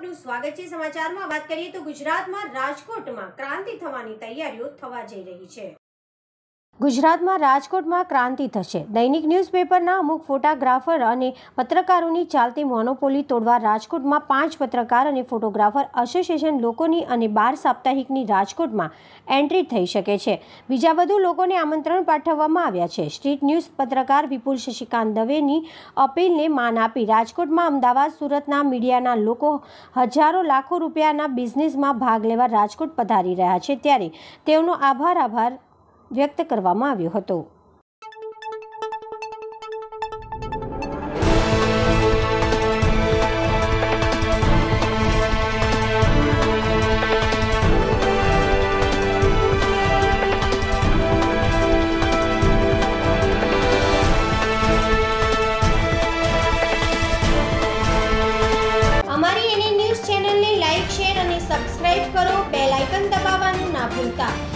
આપનું સ્વાગત છે। સમાચારમાં વાત કરીએ તો ગુજરાતમાં રાજકોટમાં ક્રાંતિ થવાની તૈયારીઓ થવા જઈ રહી છે। ગુજરાતમાં રાજકોટમાં ક્રાંતિ થશે। દૈનિક ન્યૂઝપેપરના અમુક ફોટોગ્રાફર અને પત્રકારોની ચાલતી મોનોપોલી તોડવા રાજકોટમાં 5 પત્રકાર અને ફોટોગ્રાફર એસોસિએશન લોકોની અને 12 સાપ્તાહિકની રાજકોટમાં એન્ટ્રી થઈ શકે છે। બીજા વધુ લોકોને આમંત્રણ પાઠવવામાં આવ્યા છે। સ્ટ્રીટ ન્યૂઝ પત્રકાર વિપુલ શશિકાંત દવેની અપીલને માન આપી રાજકોટમાં અમદાવાદ સુરતના મીડિયાના લોકો હજારો લાખો રૂપિયાના બિઝનેસમાં ભાગ લેવા રાજકોટ પધારી રહ્યા છે, ત્યારે તેઓનો આભાર વ્યક્ત કરવામાં આવ્યો હતો। અમારી એની ન્યૂઝ ચેનલને લાઈક, શેર અને સબસ્ક્રાઇબ કરો। બેલ આઇકન દબાવવાનું ના ભૂલતા।